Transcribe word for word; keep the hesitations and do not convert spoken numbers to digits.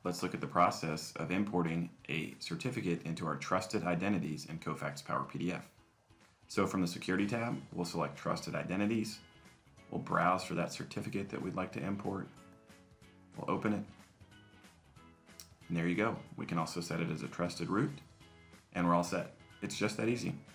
let's look at the process of importing a certificate into our Trusted Identities in Kofax Power P D F. So from the Security tab, we'll select Trusted Identities. We'll browse for that certificate that we'd like to import. We'll open it. And there you go. We can also set it as a trusted root, and we're all set. It's just that easy.